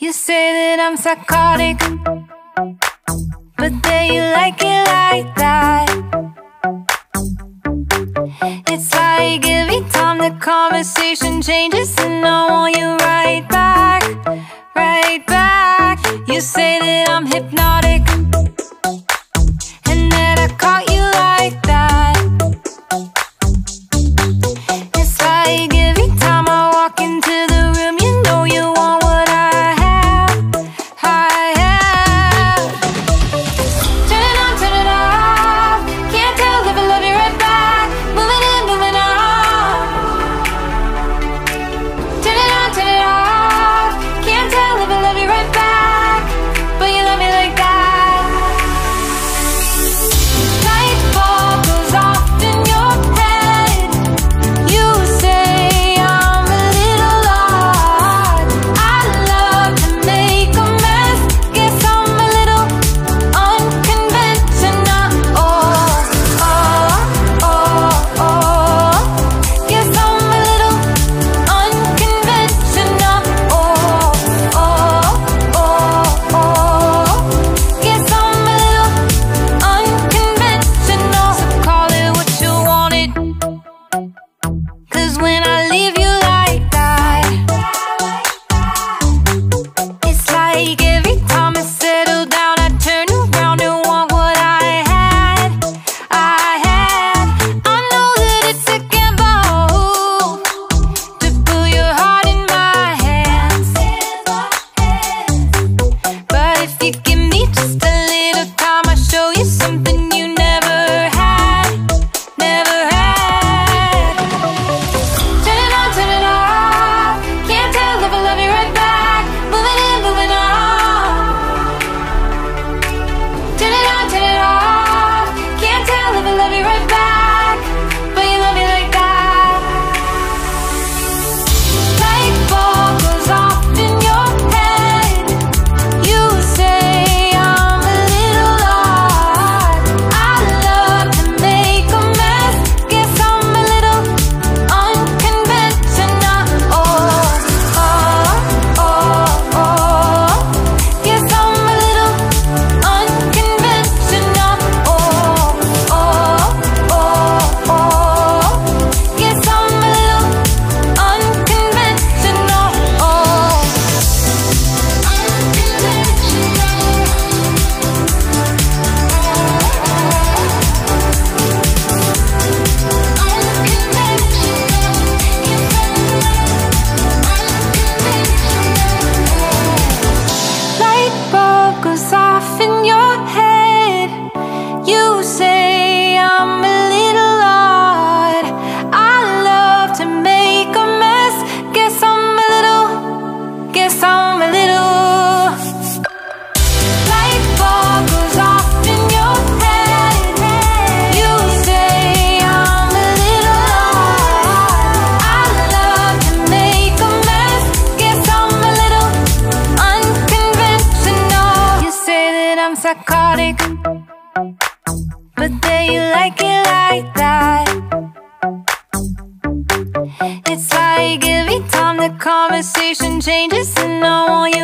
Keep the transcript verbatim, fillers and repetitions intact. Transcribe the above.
You say that I'm psychotic, but then you like it like that. It's like every time the conversation changes, and I want you right back, right back. You say that I'm hypnotic, and that I caught you like that. It's like every time I walk into the room, you know you want what I have, I have. Turn it on, turn it off. Can't tell if I love you right back. Moving in, moving on. Turn it on, turn it off. Can't tell if I love you right back, but you love me like that. Light bulb goes off in your head. You say I'm a little odd. I love to make a mess. Guess I'm a little unconventional. Oh, oh, oh, oh. Guess I'm a little unconventional. Oh, oh, oh, oh. Guess I'm a little unconventional. So call it what you wanted, 'cause when I leave you like that, it's like every time I settle down, I turn around and want what I had, I had. I know that it's a gamble to put your heart in my hands, but if you give me just a little time, I'll show you something you never had, never had. Turn it on, turn it off. Can't tell if I love you right back. Moving in, moving on. Turn it on, turn it off. Can't tell if I love you right back, but you love me like that. Light bulb goes off in your head. You say I'm a little odd. I love to make a mess. Guess I'm a little unconventional. Oh, oh, oh, oh. Guess I'm a little unconventional. Oh, oh, oh, oh. Guess I'm a little unconventional. Oh, light bulb goes off in your head. You say I'm a little odd. I love to make a mess. Guess I'm a little, guess I'm a little. Light bulb goes off in your head. You say I'm a little odd. I love to make a mess. Guess I'm a little unconventional. You say that I'm psychotic, but then you like it like that. It's like every time the conversation changes, and I want you